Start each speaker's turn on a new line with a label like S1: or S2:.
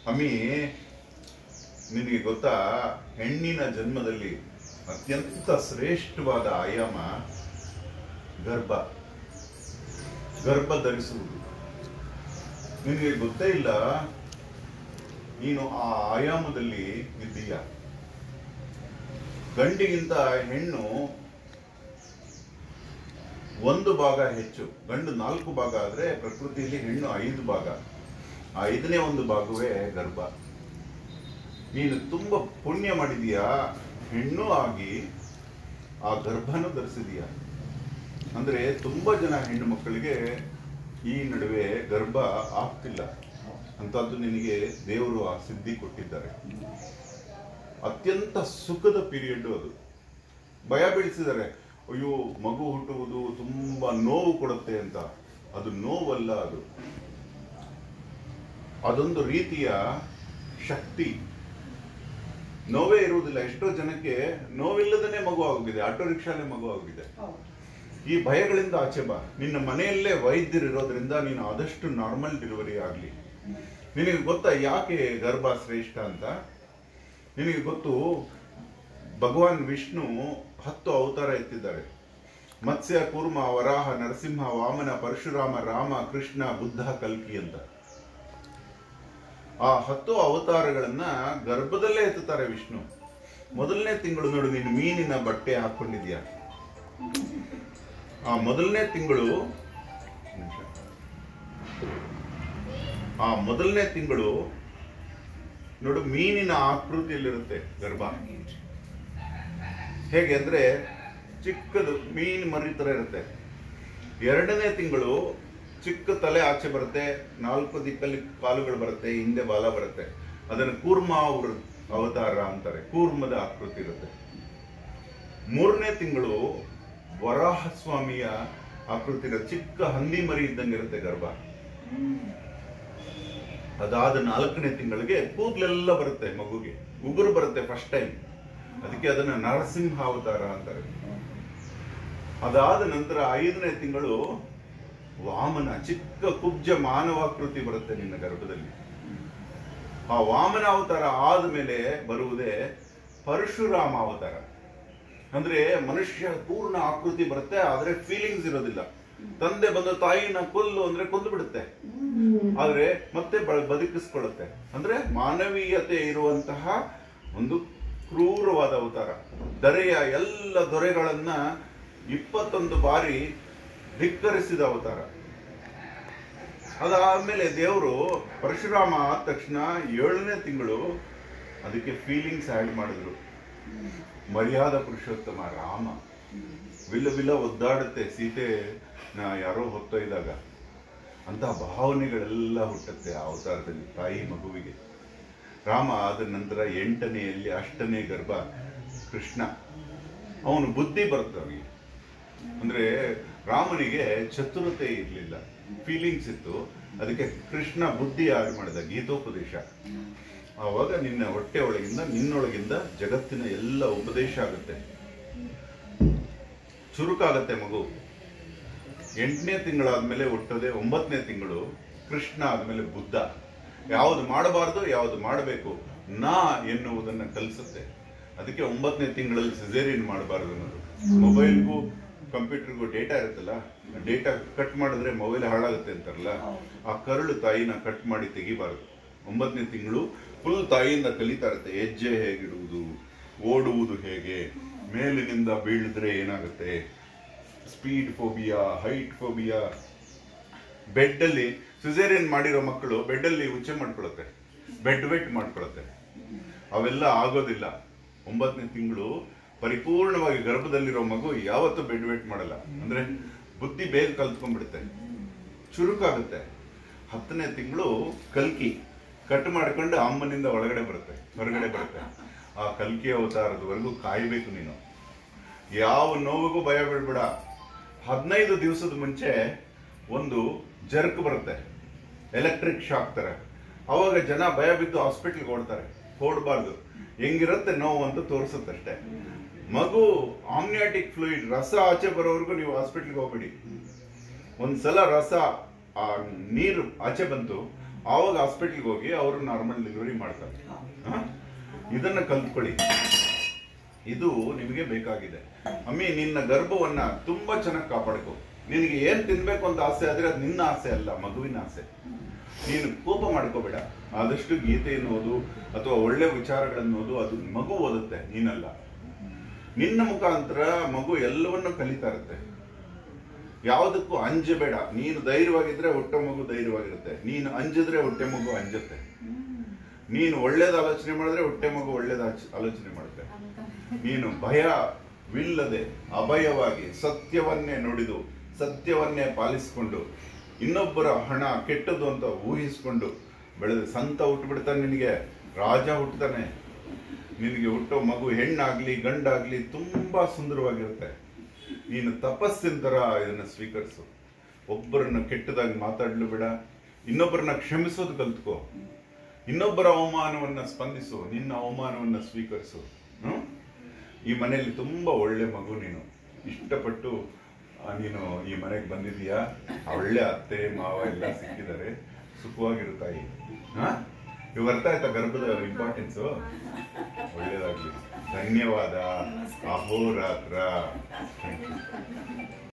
S1: ಅಮ್ಮಿ, ನಿನಗೆ ಗೊತ್ತಾ, ಹೆಣ್ಣಿನ ಜನ್ಮದಲ್ಲಿ ಅತ್ಯಂತ ಶ್ರೇಷ್ಠವಾದ ಆಯಾಮ ಗರ್ಭ ಧರಿಸುವುದು. ನಿನಗೆ ಗೊತ್ತೇ ಇಲ್ಲ, ನೀನು ಆ ಆಯಾಮದಲ್ಲಿ ಇದ್ದೀಯ. ಗಂಡಿಗಿಂತ ಹೆಣ್ಣು 1 ಭಾಗ ಹೆಚ್ಚು. ಗಂಡು 4 ಭಾಗ ಆದ್ರೆ ಪ್ರಕೃತಿಯಲ್ಲಿ ಹೆಣ್ಣು 5 ಭಾಗ. ಆ 5ನೇ 1 ಭಾಗವೇ ಗರ್ಭ. ನೀನು ತುಂಬಾ ಪುಣ್ಯ ಮಾಡಿದೀಯಾ, ಹೆಣ್ಣು ಆಗಿ ಆ ಗರ್ಭನೂ ಧರಿಸಿದೀಯ. ಅಂದ್ರೆ ತುಂಬಾ ಜನ ಹೆಣ್ಣು ಮಕ್ಕಳಿಗೆ ಈ ನಡುವೆ ಗರ್ಭ ಆಗ್ತಿಲ್ಲ. ಅಂತದ್ದು ನಿನಗೆ ದೇವರು ಆ ಸಿದ್ಧಿ ಕೊಟ್ಟಿದ್ದಾರೆ. ಅತ್ಯಂತ ಸುಖದ ಪೀರಿಯಡ್ ಅದು. ಭಯ ಬೀಳಿಸಿದ್ದಾರೆ, ಅಯ್ಯೋ ಮಗು ಹುಟ್ಟುವುದು ತುಂಬಾ ನೋವು ಕೊಡುತ್ತೆ ಅಂತ. ಅದು ನೋವಲ್ಲ, ಅದೊಂದು ರೀತಿಯ ಶಕ್ತಿ. ನೋವೇ ಇರುವುದಿಲ್ಲ. ಎಷ್ಟೋ ಜನಕ್ಕೆ ನೋವಿಲ್ಲದನೇ ಮಗು ಆಗೋಗಿದೆ, ಆಟೋ ರಿಕ್ಷಾಲೇ ಮಗು ಆಗೋಗಿದೆ. ಈ ಭಯಗಳಿಂದ ಆಚೆ ಬಾ. ನಿನ್ನ ಮನೆಯಲ್ಲೇ ವೈದ್ಯರಿರೋದ್ರಿಂದ ನೀನು ಆದಷ್ಟು ನಾರ್ಮಲ್ ಡೆಲಿವರಿ ಆಗಲಿ. ನಿನಗೆ ಗೊತ್ತಾ ಯಾಕೆ ಗರ್ಭ ಶ್ರೇಷ್ಠ ಅಂತ? ನಿನಗೆ ಗೊತ್ತು, ಭಗವಾನ್ ವಿಷ್ಣು 10 ಅವತಾರ ಎತ್ತಿದ್ದಾರೆ. ಮತ್ಸ್ಯ, ಕೂರ್ಮ, ವರಾಹ, ನರಸಿಂಹ, ವಾಮನ, ಪರಶುರಾಮ, ರಾಮ, ಕೃಷ್ಣ, ಬುದ್ಧ, ಕಲ್ಕಿ ಅಂತ. ಆ 10 ಅವತಾರಗಳನ್ನ ಗರ್ಭದಲ್ಲೇ ಎತ್ತುತ್ತಾರೆ ವಿಷ್ಣು. ಮೊದಲನೇ ತಿಂಗಳು ನೋಡು, ನೀನು ಮೀನಿನ ಬಟ್ಟೆ ಹಾಕೊಂಡಿದ್ಯಾ? ಆ ಮೊದಲನೇ ತಿಂಗಳು ನೋಡು, ಮೀನಿನ ಆಕೃತಿಯಲ್ಲಿರುತ್ತೆ ಗರ್ಭ. ಹೇಗೆ ಅಂದ್ರೆ ಚಿಕ್ಕದು ಮೀನು ಮರಿ ತರ ಇರುತ್ತೆ. 2ನೇ ತಿಂಗಳು ಚಿಕ್ಕ ತಲೆ ಆಚೆ ಬರುತ್ತೆ, 4 ದಿಕ್ಕಲ್ಲಿ ಕಾಲುಗಳು ಬರುತ್ತೆ, ಹಿಂದೆ ಬಾಲ ಬರುತ್ತೆ. ಅದನ್ನು ಕೂರ್ಮ ಅವತಾರ ಅಂತಾರೆ. ಕೂರ್ಮದ ಆಕೃತಿ ಇರುತ್ತೆ. 3ನೇ ತಿಂಗಳು ವರಾಹ ಸ್ವಾಮಿಯ ಆಕೃತಿ ಇರುತ್ತೆ. ಚಿಕ್ಕ ಹಂದಿ ಮರಿ ಇದ್ದಂಗಿರುತ್ತೆ ಗರ್ಭ. ಅದಾದ 4ನೇ ತಿಂಗಳಿಗೆ ಕೂದಲೆಲ್ಲ ಬರುತ್ತೆ, ಮಗುಗೆ ಉಗುರು ಬರುತ್ತೆ ಫಸ್ಟ್ ಟೈಮ್. ಅದಕ್ಕೆ ಅದನ್ನ ನರಸಿಂಹ ಅವತಾರ ಅಂತಾರೆ. ಅದಾದ ನಂತರ 5ನೇ ತಿಂಗಳು ವಾಮನ, ಚಿಕ್ಕ ಕುಬ್ಜ ಮಾನವಾಕೃತಿ ಬರುತ್ತೆ ನಿನ್ನ ಗರ್ಭದಲ್ಲಿ. ಆ ವಾಮನ ಅವತಾರ ಆದ್ಮೇಲೆ ಬರುವುದೇ ಪರಶುರಾಮ ಅವತಾರ. ಅಂದ್ರೆ ಮನುಷ್ಯ ಪೂರ್ಣ ಆಕೃತಿ ಬರುತ್ತೆ, ಆದ್ರೆ ಫೀಲಿಂಗ್ಸ್ ಇರೋದಿಲ್ಲ. ತಂದೆ ಬಂದ ತಾಯಿನ ಕೊಲ್ಲು ಅಂದ್ರೆ ಕೊಂದು ಬಿಡುತ್ತೆ, ಆದ್ರೆ ಮತ್ತೆ ಬದುಕಿಸ್ಕೊಳ್ಳುತ್ತೆ. ಅಂದ್ರೆ ಮಾನವೀಯತೆ ಇರುವಂತಹ ಒಂದು ಕ್ರೂರವಾದ ಅವತಾರ. ದೊರೆಯ ಎಲ್ಲ ದೊರೆಗಳನ್ನ 21 ಬಾರಿ ಧಿಕ್ಕರಿಸಿದ ಅವತಾರ. ಅದಾದ್ಮೇಲೆ ದೇವರು ಪರಶುರಾಮ ಆದ ತಕ್ಷಣ 7ನೇ ತಿಂಗಳು ಅದಕ್ಕೆ ಫೀಲಿಂಗ್ಸ್ ಆಡ್ ಮಾಡಿದ್ರು. ಮರ್ಯಾದ ಪುರುಷೋತ್ತಮ ರಾಮ. ವಿಲ್ಲ ಒದ್ದಾಡುತ್ತೆ ಸೀತೆ ಯಾರೋ ಹೊತ್ತೊಯ್ದಾಗ. ಅಂತ ಭಾವನೆಗಳೆಲ್ಲ ಹುಟ್ಟುತ್ತೆ ಆ ಅವತಾರದಲ್ಲಿ ತಾಯಿ ಮಗುವಿಗೆ. ರಾಮ ಆದ ನಂತರ 8ನೇಯಲ್ಲಿ 8ನೇ ಗರ್ಭ ಕೃಷ್ಣ. ಅವನು ಬುದ್ಧಿ ಬರುತ್ತೆ ಅವನಿಗೆ. ಅಂದ್ರೆ ರಾಮನಿಗೆ ಚತುರತೆ ಇರಲಿಲ್ಲ, ಫೀಲಿಂಗ್ಸ್ ಇತ್ತು. ಅದಕ್ಕೆ ಕೃಷ್ಣ ಬುದ್ಧಿ ಆಡ್ ಮಾಡಿದ ಗೀತೋಪದೇಶ. ಆವಾಗ ನಿನ್ನ ಹೊಟ್ಟೆ ಒಳಗಿಂದ, ನಿನ್ನೊಳಗಿಂದ ಜಗತ್ತಿನ ಎಲ್ಲ ಉಪದೇಶ ಆಗುತ್ತೆ, ಚುರುಕಾಗತ್ತೆ ಮಗು. 8ನೇ ತಿಂಗಳಾದ್ಮೇಲೆ ಹುಟ್ಟೋದೆ 9ನೇ ತಿಂಗಳು. ಕೃಷ್ಣ ಆದ್ಮೇಲೆ ಬುದ್ಧ. ಯಾವುದು ಮಾಡಬಾರ್ದು, ಯಾವುದು ಮಾಡಬೇಕು ನಾ ಎನ್ನುವುದನ್ನ ಕಲಿಸುತ್ತೆ. ಅದಕ್ಕೆ 9ನೇ ತಿಂಗಳಲ್ಲಿ ಸಿಸೇರಿಯನ್ ಮಾಡಬಾರ್ದು ಅನ್ನೋದು. ಮೊಬೈಲ್ಗೂ ಕಂಪ್ಯೂಟರ್ಗೂ ಡೇಟಾ ಇರುತ್ತಲ್ಲ, ಡೇಟಾ ಕಟ್ ಮಾಡಿದ್ರೆ ಮೊಬೈಲ್ ಹಾಳಾಗುತ್ತೆ ಅಂತಾರಲ್ಲ, ಆ ಕರುಳು ತಾಯಿನ ಕಟ್ ಮಾಡಿ ತೆಗಿಬಾರ್ದು. 9ನೇ ತಿಂಗಳು ಫುಲ್ ತಾಯಿಯಿಂದ ಕಲಿತಾ ಇರುತ್ತೆ. ಹೆಜ್ಜೆ ಹೇಗಿಡುವುದು, ಓಡುವುದು ಹೇಗೆ, ಮೇಲಿನಿಂದ ಬೀಳಿದ್ರೆ ಏನಾಗುತ್ತೆ, speed phobia, height phobia. Bed ಅಲ್ಲಿ ಸಿಸೇರಿಯನ್ ಮಾಡಿರೋ ಮಕ್ಕಳು ಬೆಡ್ ಅಲ್ಲಿ ಉಚ್ಚೆ ಮಾಡ್ಕೊಳುತ್ತೆ, ಬೆಡ್ ವೇಟ್ ಮಾಡ್ಕೊಳುತ್ತೆ. ಅವೆಲ್ಲ ಆಗೋದಿಲ್ಲ. 9ನೇ ತಿಂಗಳು ಪರಿಪೂರ್ಣವಾಗಿ ಗರ್ಭದಲ್ಲಿರೋ ಮಗು ಯಾವತ್ತೂ ಬೆಡ್ ವೇಟ್ ಮಾಡಲ್ಲ. ಅಂದ್ರೆ ಬುದ್ಧಿ ಬೇಗ ಕಲ್ತ್ಕೊಂಡ್ಬಿಡುತ್ತೆ, ಚುರುಕಾಗುತ್ತೆ. 10ನೇ ತಿಂಗಳು ಕಲ್ಕಿ ಕಟ್ ಮಾಡ್ಕೊಂಡು ಅಮ್ಮನಿಂದ ಹೊರಗಡೆ ಬರುತ್ತೆ. ಆ ಕಲ್ಕಿ ಅವತಾರದವರೆಗೂ ಕಾಯ್ಬೇಕು ನೀನು. ಯಾವ ನೋವಿಗೂ ಭಯ ಬೀಳ್ಬೇಡ. 15 ದಿವಸದ ಮುಂಚೆ ಒಂದು ಜರ್ಕ್ ಬರುತ್ತೆ, ಎಲೆಕ್ಟ್ರಿಕ್ ಶಾಕ್ ತರ. ಅವಾಗ ಜನ ಭಯ ಬಿದ್ದು ಹಾಸ್ಪಿಟ್ಲ್ಗೆ ಓಡ್ತಾರೆ. ಓಡಬಾರ್ದು, ಹೆಂಗಿರುತ್ತೆ ನೋವು ಅಂತ ತೋರಿಸುತ್ತಷ್ಟೇ. ಮಗು ಆಮ್ನಿಯಾಟಿಕ್ ಫ್ಲೂಯಿಡ್ ರಸ ಆಚೆ ಬರೋವರೆಗೂ ನೀವು ಹಾಸ್ಪಿಟ್ಲ್ಗೆ ಹೋಗ್ಬೇಡಿ. ಒಂದ್ಸಲ ರಸ ಆ ನೀರು ಆಚೆ ಬಂತು, ಆವಾಗ ಹಾಸ್ಪಿಟ್ಲ್ಗೆ ಹೋಗಿ ಅವರು ನಾರ್ಮಲ್ ಡೆಲಿವರಿ ಮಾಡ್ತಾರೆ. ಇದನ್ನ ಕಲ್ತ್ಕೊಳ್ಳಿ, ಇದು ನಿಮಗೆ ಬೇಕಾಗಿದೆ. ಅಮ್ಮಿ, ನಿನ್ನ ಗರ್ಭವನ್ನ ತುಂಬಾ ಚೆನ್ನಾಗಿ ಕಾಪಾಡ್ಕೊ. ನಿನಗೆ ಏನ್ ತಿನ್ಬೇಕು ಅಂತ ಆಸೆ ಆದ್ರೆ ಅದು ನಿನ್ನ ಆಸೆ ಅಲ್ಲ, ಮಗುವಿನ ಆಸೆ. ನೀನು ಕೋಪ ಮಾಡ್ಕೋಬೇಡ. ಆದಷ್ಟು ಗೀತೆಯನ್ನು ಓದು ಅಥವಾ ಒಳ್ಳೆ ವಿಚಾರಗಳನ್ನು ಓದು, ಅದು ಮಗು ಓದುತ್ತೆ, ನೀನಲ್ಲ. ನಿನ್ನ ಮುಖಾಂತರ ಮಗು ಎಲ್ಲವನ್ನೂ ಕಲಿತಾ ಇರುತ್ತೆ. ಯಾವುದಕ್ಕೂ ಅಂಜಬೇಡ. ನೀನು ಧೈರ್ಯವಾಗಿದ್ರೆ ಹೊಟ್ಟೆ ಮಗು ಧೈರ್ಯವಾಗಿರುತ್ತೆ, ನೀನು ಅಂಜಿದ್ರೆ ಹೊಟ್ಟೆ ಮಗು ಅಂಜುತ್ತೆ. ನೀನು ಒಳ್ಳೇದು ಆಲೋಚನೆ ಮಾಡಿದ್ರೆ ಹೊಟ್ಟೆ ಮಗು ಒಳ್ಳೇದು ಆಲೋಚನೆ ಮಾಡುತ್ತೆ. ನೀನು ಭಯವಿಲ್ಲದೆ ಅಭಯವಾಗಿ ಸತ್ಯವನ್ನೇ ನುಡಿದು ಸತ್ಯವನ್ನೇ ಪಾಲಿಸಿಕೊಂಡು ಇನ್ನೊಬ್ಬರ ಹಣ ಕೆಟ್ಟದ್ದು ಅಂತ ಊಹಿಸ್ಕೊಂಡು ಬೆಳೆದ ಸಂತ ಹುಟ್ಟುಬಿಡ್ತಾನೆ, ನಿನಗೆ ರಾಜ ಹುಟ್ಟುತ್ತಾನೆ. ನಿನಗೆ ಹುಟ್ಟೋ ಮಗು ಹೆಣ್ಣಾಗ್ಲಿ ಗಂಡಾಗ್ಲಿ ತುಂಬಾ ಸುಂದರವಾಗಿರುತ್ತೆ. ನೀನು ತಪಸ್ಸಿನ ತರ ಇದನ್ನ ಸ್ವೀಕರಿಸು. ಒಬ್ಬರನ್ನ ಕೆಟ್ಟದಾಗಿ ಮಾತಾಡ್ಲು ಬೇಡ, ಇನ್ನೊಬ್ಬರನ್ನ ಕ್ಷಮಿಸೋದು ಕಲ್ತ್ಕೋ. ಇನ್ನೊಬ್ಬರ ಅವಮಾನವನ್ನ ಸ್ಪಂದಿಸು, ನಿನ್ನ ಅವಮಾನವನ್ನ ಸ್ವೀಕರಿಸು. ಈ ಮನೆಯಲ್ಲಿ ತುಂಬಾ ಒಳ್ಳೆ ಮಗು, ನೀನು ಇಷ್ಟಪಟ್ಟು ನೀನು ಈ ಮನೆಗೆ ಬಂದಿದೀಯಾ. ಒಳ್ಳೆ ಅತ್ತೆ ಮಾವ ಎಲ್ಲ ಸಿಕ್ಕಿದ್ದಾರೆ, ಸುಖವಾಗಿರುತ್ತಾಯಿ. ಇವು ಅರ್ಥ ಆಯ್ತಾ ಗರ್ಭದ ಇಂಪಾರ್ಟೆನ್ಸು? ಒಳ್ಳೇದಾಗ್ಲಿ. ಧನ್ಯವಾದ. ಅಹೋರಾತ್ರ.